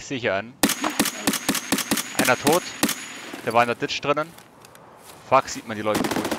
Ich sehe hier einen. Einer tot. Der war in der Ditch drinnen. Fuck, sieht man die Leute gut.